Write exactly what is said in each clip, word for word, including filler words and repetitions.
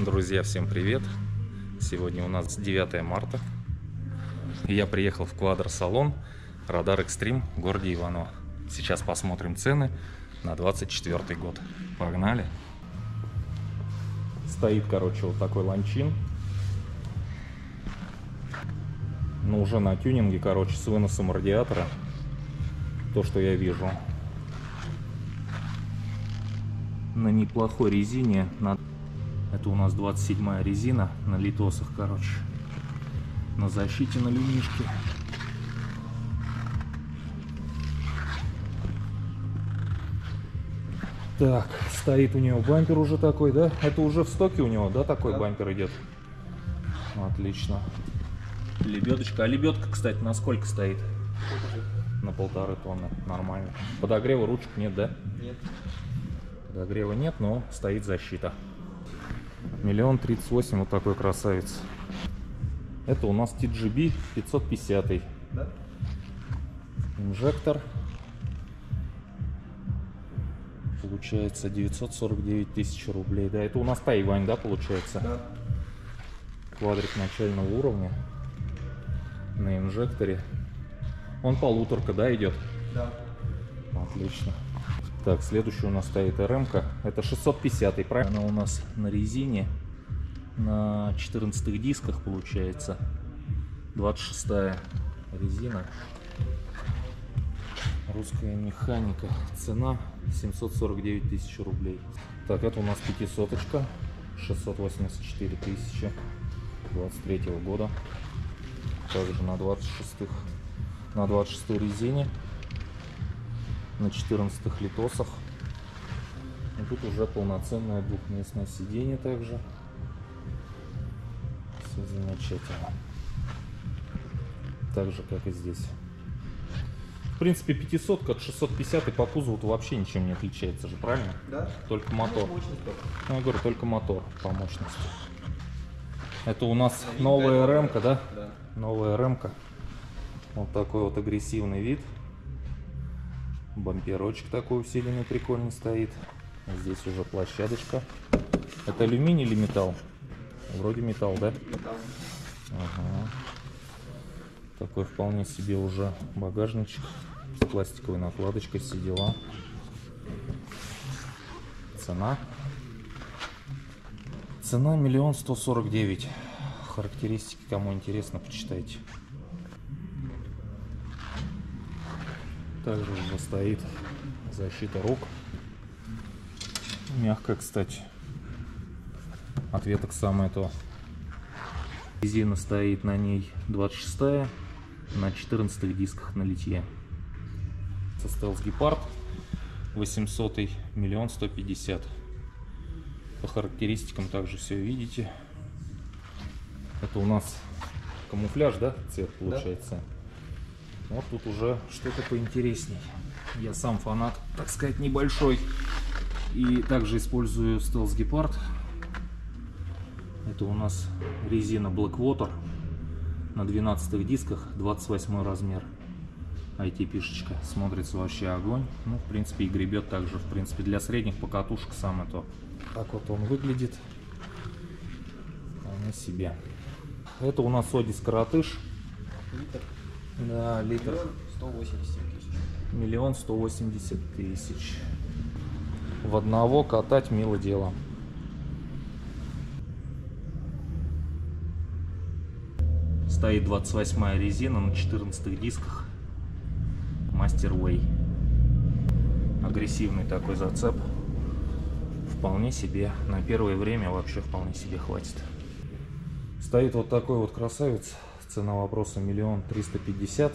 Друзья, всем привет! Сегодня у нас девятое марта. Я приехал в квадросалон Радар Экстрим в городе Иваново. Сейчас посмотрим цены на двадцать четвёртый год. Погнали! Стоит, короче, вот такой ланчин. Но уже на тюнинге, короче, с выносом радиатора. То, что я вижу. На неплохой резине. На... Это у нас двадцать седьмая резина на литосах, короче. На защите на люмишке. Так, стоит у него бампер уже такой, да? Это уже в стоке у него, да, такой да. Бампер идет? Отлично. Лебедочка. А лебедка, кстати, на сколько стоит? На полторы тонны. Нормально. Подогрева ручек нет, да? Нет. Подогрева нет, но стоит защита. Миллион тридцать восемь, вот такой красавец. Это у нас ти джи би пятьсот пятьдесят. Да? Инжектор. Получается девятьсот сорок девять тысяч рублей. Да, это у нас Тайвань, да, получается? Да. Квадрик начального уровня. На инжекторе. Он полуторка, да, идет? Да. Отлично. Так, следующий у нас стоит эр-ка. Это шестьсот пятьдесят, правильно? Она у нас на резине. На четырнадцатых дисках получается. двадцать шестая резина. Русская механика. Цена семьсот сорок девять тысяч рублей. Так, это у нас пятисоточка. шестьсот восемьдесят четыре тысячи. двадцать третьего года. Также на двадцать шестых. На двадцать шестой резине. На четырнадцатых литосах. И тут уже полноценное двухместное сиденье также. Все замечательно. Так же, как и здесь. В принципе, пятисотка от шестьсот пятьдесят и по кузову вообще ничем не отличается же, правильно? Да. Только мотор. Ну, я говорю, только мотор по мощности. Это у нас новая эр-ка, да? Да. Новая эр-ка. Вот такой вот агрессивный вид. Бамперочек такой усиленный, прикольный стоит. Здесь уже площадочка. Это алюминий или металл? Вроде металл, да? Металл. Ага. Такой вполне себе уже багажничек. С пластиковой накладочкой, все дела. Цена. Цена миллион сто сорок девять. Характеристики, кому интересно, почитайте. Также уже стоит защита рук. Мягкая, кстати. Ответок самое то. Резина стоит на ней двадцать шестая. На четырнадцатых дисках на литье. Stealth Gepard восемьсот, миллион сто пятьдесят. По характеристикам также все видите. Это у нас камуфляж, да, цвет получается? Да. Вот тут уже что-то поинтересней. Я сам фанат, так сказать, небольшой. И также использую Stealth Gepard. Это у нас резина Blackwater на двенадцатых дисках, двадцать восьмой размер. ай ти-пишечка. Смотрится вообще огонь. Ну, в принципе, и гребет также. В принципе, для средних покатушек самое то. Так вот он выглядит. Вполне себе. Это у нас Одис Коротыш. Литр. Да, литр. сто восемьдесят тысяч. Миллион сто восемьдесят тысяч. В одного катать мило дело. Стоит двадцать восьмая резина на четырнадцатых дисках. Master Way. Агрессивный такой зацеп. Вполне себе. На первое время вообще вполне себе хватит. Стоит вот такой вот красавец. Цена вопроса миллион триста пятьдесят.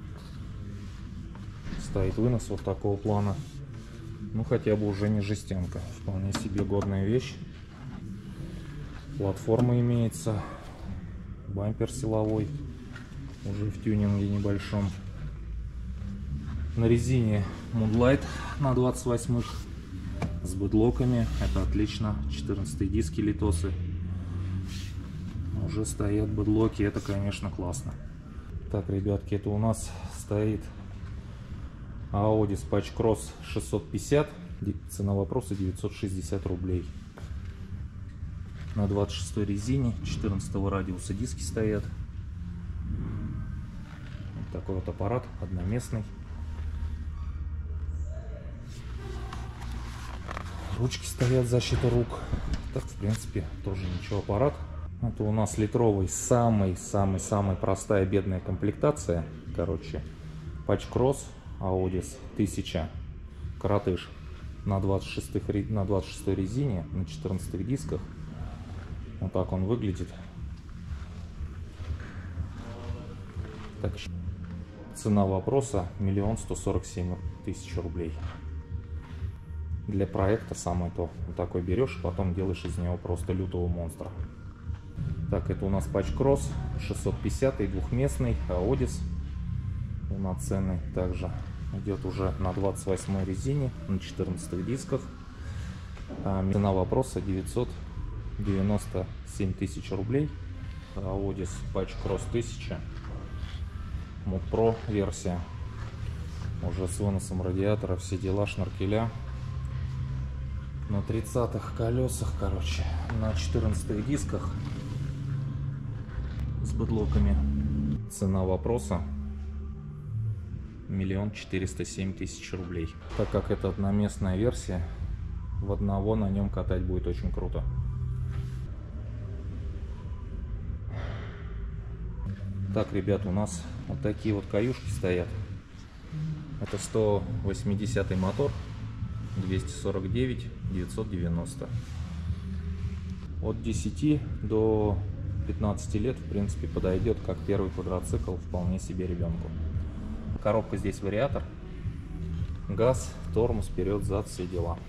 Стоит вынос вот такого плана. Ну, хотя бы уже не жестянка. Вполне себе годная вещь. Платформа имеется. Бампер силовой. Уже в тюнинге небольшом. На резине Moonlight на двадцать восьмых. С бэдлоками. Это отлично. четырнадцатые диски литосы. Уже стоят бэдлоки. Это, конечно, классно. Так, ребятки, это у нас стоит Audi Dispatch Cross шестьсот пятьдесят. Цена вопроса девятьсот шестьдесят рублей. На двадцать шестой резине, четырнадцатого радиуса диски стоят. Вот такой вот аппарат, одноместный. Ручки стоят, защита рук. Так, в принципе, тоже ничего, аппарат. Это у нас литровый, самый-самый-самый простая бедная комплектация. Короче, патч-кросс Audis тысяча, коротыш на двадцать шестой, на двадцать шестой резине, на четырнадцатых дисках. Вот так он выглядит. Так, цена вопроса миллион сто сорок семь тысяч рублей. Для проекта самое то. Вот такой берешь, потом делаешь из него просто лютого монстра. Так, это у нас патч-кросс шестьсот пятьдесят, двухместный Audis, полноценный. Также идет уже на двадцать восьмой резине, на четырнадцатых дисках. А цена вопроса девятьсот девяносто семь тысяч рублей. Audis патч-кросс тысяча, Mod Pro версия, уже с выносом радиатора, все дела, шнуркеля. На тридцатых колесах, короче, на четырнадцатых дисках с бэдлоками. Цена вопроса миллион четыреста семь тысяч рублей. Так как это одноместная версия, в одного на нем катать будет очень круто. Так, ребят, у нас вот такие вот каюшки стоят. Это сто восьмидесятый мотор, двести сорок девять девятьсот девяносто. От десяти до пятнадцати лет, в принципе, подойдет как первый квадроцикл вполне себе ребенку. Коробка здесь вариатор, газ, тормоз, вперед, зад, все дела.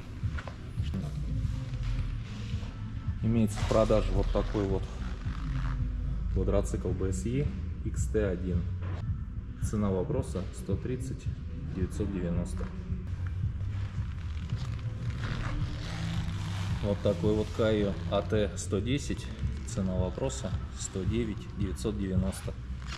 Имеется в продаже вот такой вот квадроцикл би эс и икс ти один. Цена вопроса сто тридцать девятьсот девяносто. Вот такой вот Кайо эй ти сто десять. Цена вопроса сто девять девятьсот девяносто.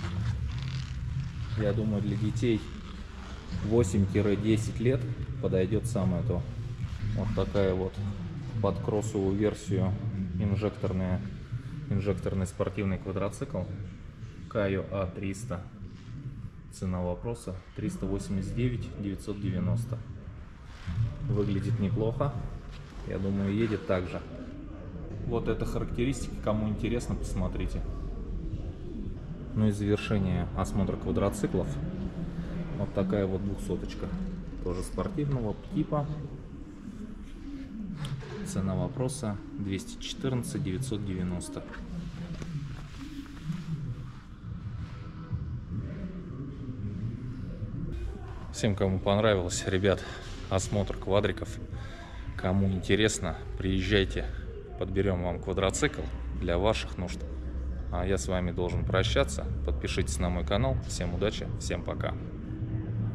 Я думаю, для детей восемь-десять лет подойдет самое то. Вот такая вот под кроссовую версию инжекторная, инжекторный спортивный квадроцикл Кайо эй триста. Цена вопроса триста восемьдесят девять девятьсот девяносто. Выглядит неплохо. Я думаю, едет так же. Вот это характеристики, кому интересно, посмотрите. Ну и завершение осмотра квадроциклов. Вот такая вот двухсоточка. Тоже спортивного типа. Цена вопроса двести четырнадцать девятьсот девяносто. Всем, кому понравилось, ребят, осмотр квадриков. Кому интересно, приезжайте, подберем вам квадроцикл для ваших нужд. А я с вами должен прощаться. Подпишитесь на мой канал. Всем удачи, всем пока.